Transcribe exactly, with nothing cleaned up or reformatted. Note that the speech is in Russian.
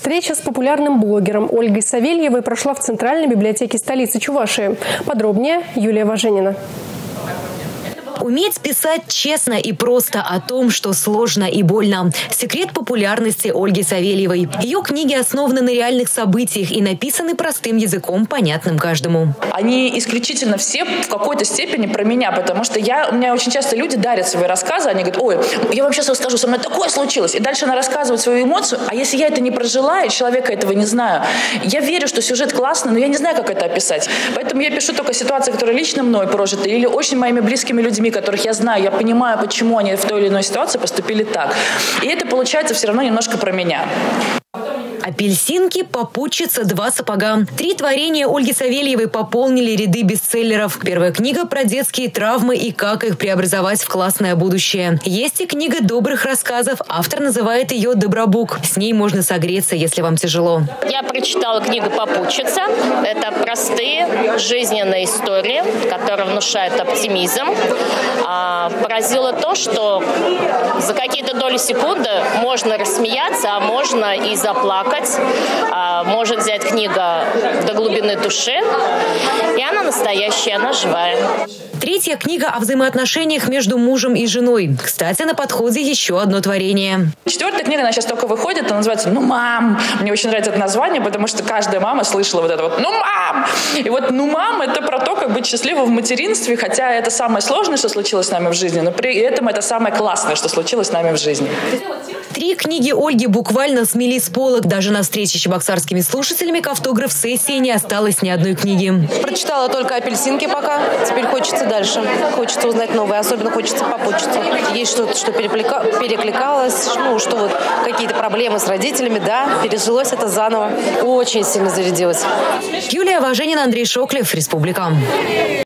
Встреча с популярным блогером Ольгой Савельевой прошла в Центральной библиотеке столицы Чувашии. Подробнее Юлия Важенина. Уметь писать честно и просто о том, что сложно и больно. Секрет популярности Ольги Савельевой. Ее книги основаны на реальных событиях и написаны простым языком, понятным каждому. Они исключительно все в какой-то степени про меня, потому что я, у меня очень часто люди дарят свои рассказы, они говорят: ой, я вам сейчас расскажу, со мной такое случилось. И дальше она рассказывает свою эмоцию, а если я это не прожила, и человека этого не знаю, я верю, что сюжет классный, но я не знаю, как это описать. Поэтому я пишу только ситуации, которые лично мной прожиты, или очень моими близкими людьми, которых я знаю, я понимаю, почему они в той или иной ситуации поступили так. И это получается все равно немножко про меня. Апельсинки, попутчица, два сапога. Три творения Ольги Савельевой пополнили ряды бестселлеров. Первая книга про детские травмы и как их преобразовать в классное будущее. Есть и книга добрых рассказов. Автор называет ее «Добробук». С ней можно согреться, если вам тяжело. Я прочитала книгу «Попутчица». Это простые жизненные истории, которые внушают оптимизм. А, поразило то, что за какие-то доли секунды можно рассмеяться, а можно и заплакать. А, может взять книга до глубины души. И она настоящая, она живая. Третья книга о взаимоотношениях между мужем и женой. Кстати, на подходе еще одно творение. Четвертая книга, она сейчас только выходит, она называется «Ну, мам». Мне очень нравится это название, потому что каждая мама слышала вот это вот «Ну, мам». И вот «Ну, мам» — это про то, как быть счастливым в материнстве, хотя это самое сложное, что случилось с нами в жизни, но при этом это самое классное, что случилось с нами в жизни. Три книги Ольги буквально смели с полок. Даже на встрече с чебоксарскими слушателями к автограф-сессии не осталось ни одной книги. Прочитала только «Апельсинки» пока. Теперь хочется дальше. Хочется узнать новое. Особенно хочется попутчицу. Есть что-то, что переклика... перекликалось. Ну, что вот какие-то проблемы с родителями. Да, пережилось это заново. Очень сильно зарядилось. Юлия Важенина, Андрей Шоклев, Республика.